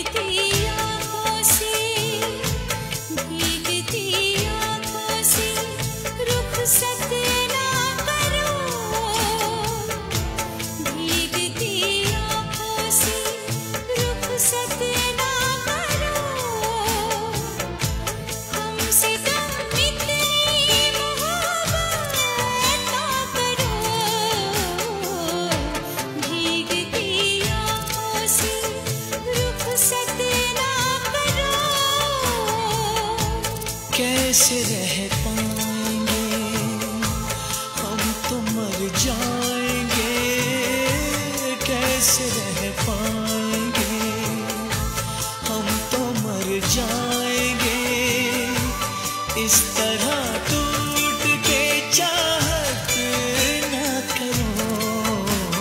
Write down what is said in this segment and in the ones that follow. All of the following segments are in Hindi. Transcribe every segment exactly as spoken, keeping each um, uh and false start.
कैसे रह पाएंगे, हम तो मर जाएंगे। कैसे रह पाएंगे, हम तो मर जाएंगे। इस तरह टूट के चाहत ना करो,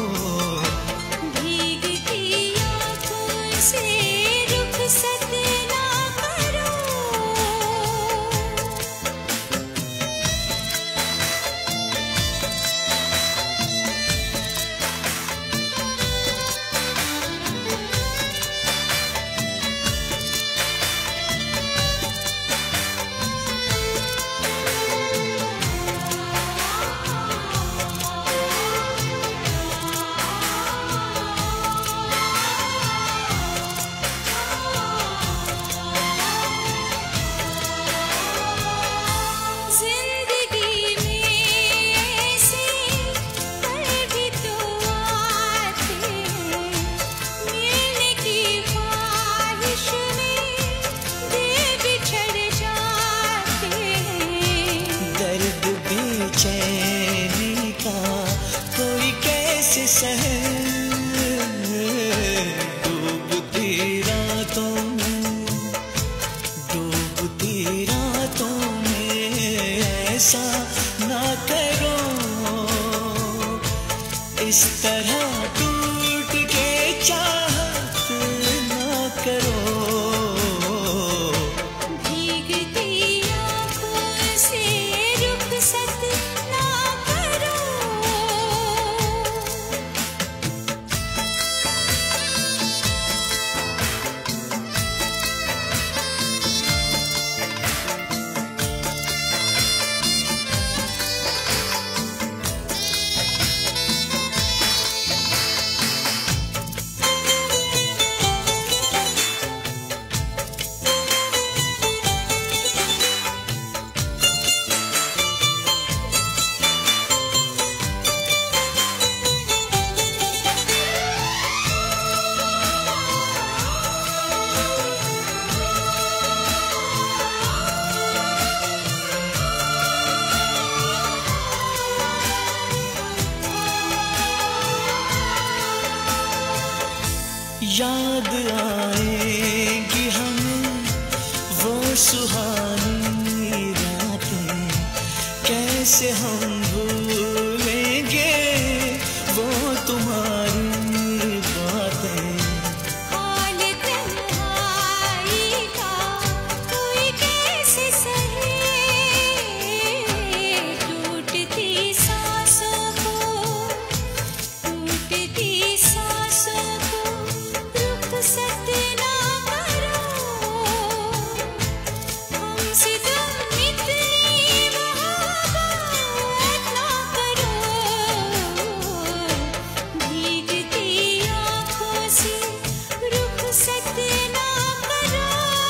भीगती आँखों से रुखसत ना करो। बेचैनी का कोई कैसे सहे, डूबती रातों में डूबती रातों में ऐसा ना करो। इस तरह टूट के चाहत ना करो। याद आएगी हमें वो सुहानी रातें, कैसे हम भूलेंगे वो तुम्हारी बातें। हाल तन्हाई का कोई कैसे सहे, टूटती सांसों को टूटती सांसों को रुखसत ना करो। हमसे तुम इतनी मोहब्बत ना करो, भीगती आँखों से रुखसत ना करो।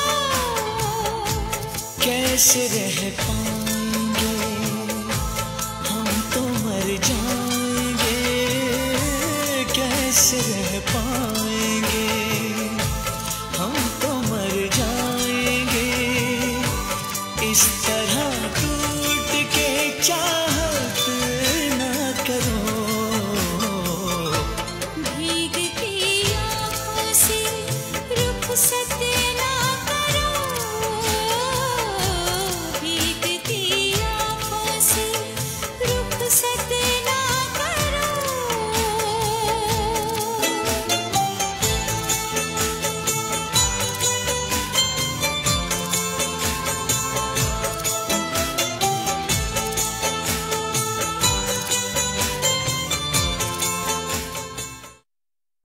कैसे रह पाएंगे, हम तो मर जाएंगे। कैसे रह पाएंगे, हम तो मर जाएंगे। इस तरह टूट के चाहत ना करो, भीगती आँखों से रुखसत